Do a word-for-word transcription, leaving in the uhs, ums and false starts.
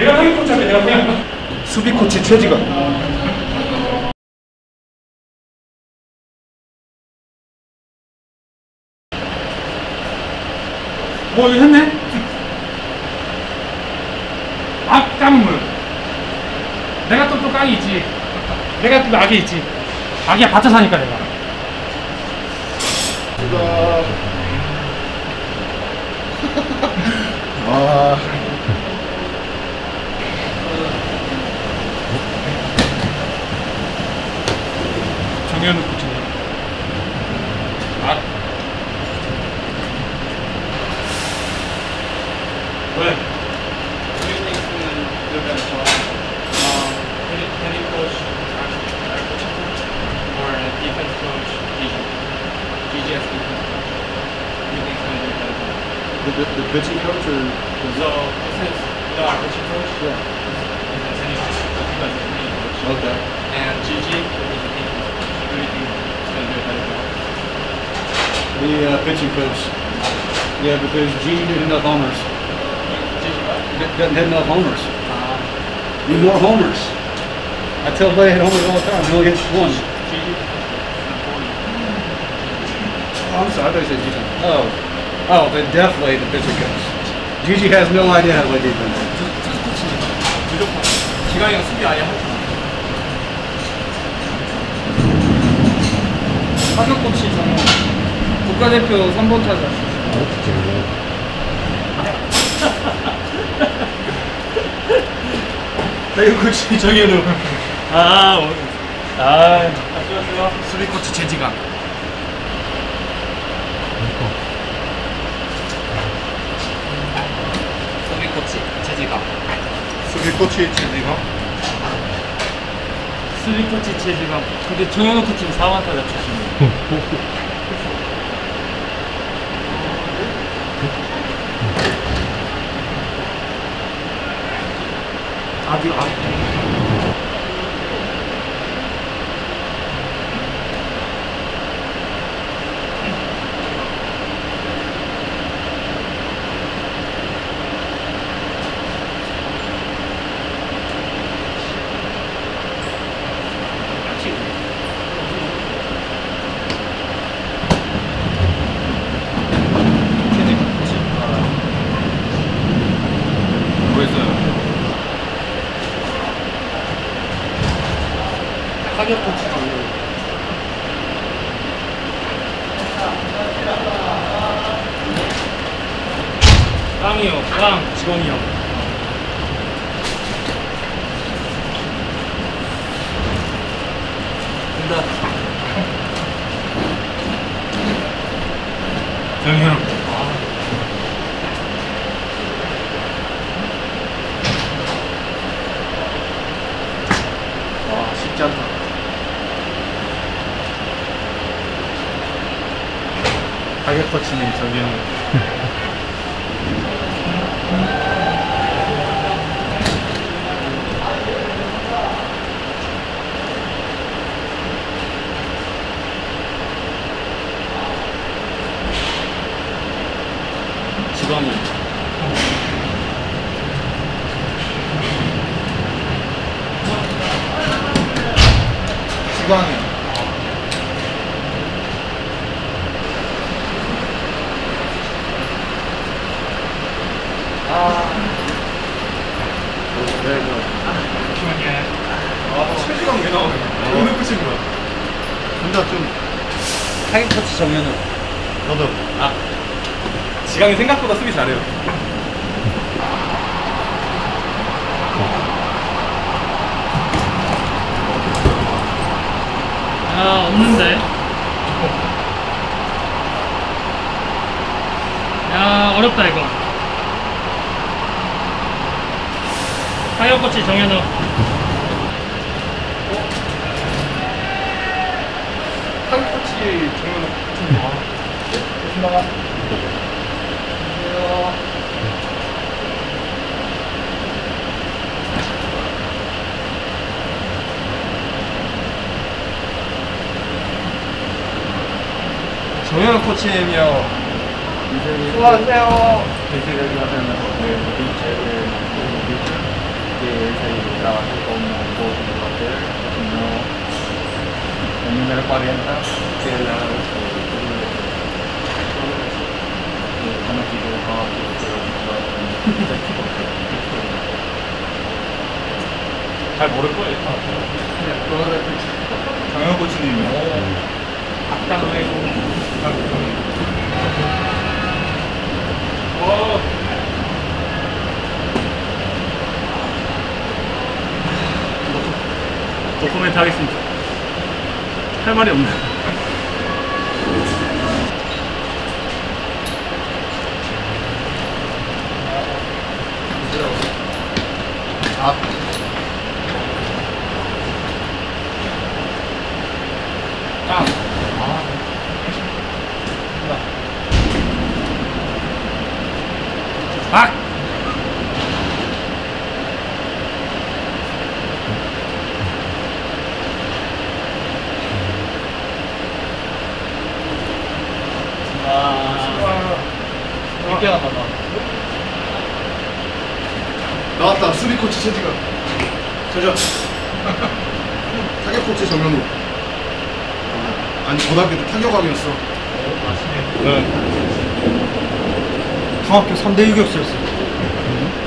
내가 타격 코치 할게. 내가 타격. 수비 코치 최지관. 뭐 이거 했네? 아 까만 물. 내가 또 또 깡이 있지. 내가 또 악이 있지. 악이야 받쳐 사니까 내가. 와. 정현우 코치님. 아. 왜? What do you think is going to do better for us? Um, head, head coach, our coaching coach, or defense coach, Gigi? Gigi as defense coach. What do you think is going to do better for us? The, the, the pitching coach or? So, this is, you know, our coaching coach? Yeah. Is Kenny coach. Because he's the coach. Okay. And Gigi is the defense coach. Who do you think is going to do better for us? The uh, pitching coach. Yeah, because Gene didn't enough homers. Gigi what? D- doesn't hit enough homers. Um, Need more homers. I tell Blay hit homers all the time. He only hits one. Gigi? Oh, I'm sorry. I thought you said defense. Oh. Oh, then definitely the pitching coach. Gigi has no idea how to play defense. 무조건. 기강이가 수비 아예 할 줄. 타격 코치 저는 국가대표 삼 번 타자. 타격 코치 정현우. 아, 오. 아, 좋았어요. 수비 코치 최지강. 수비 코치 최지강. 수비 코치 최지관. 수비 코치 최지강. 근데 정현우 코치는 사 번 타자 출신이에요. 아주 아. 타격 코치 정현우. 깡이요. 깡. 지범이 형. 된다. 정현우. 와, 쉽지 않다. 타격 코치님 정현우. 지범이. 지광이. 아, 최지강 왜 나오는 거야? 오늘 끝인 거야. 둘다 좀. 타격 코치 정현우. 너도. 아, 지강이 생각보다 수비 잘해요. 아 없는데. 야 어렵다 이거. 타격 코치 정현우. 타격 코치 정현우. 조심하. 정현우 코치님이요. 수고하세요. 대세를 하면서 que se trabaja como coordinador, no el número cuarenta, que es la conocido 잘 모를 거예요. 정영 코치님이요. 악당을 와. 또 코멘트 하겠습니다. 할 말이 없네. 아, 아. 아. 몇 개나 받아? 나왔다. 수비 코치 최지가. 저저. 타격 코치 정현우. 아니 고등학교 때 타격왕이었어. 네. 중학교 삼 대 육이었어요.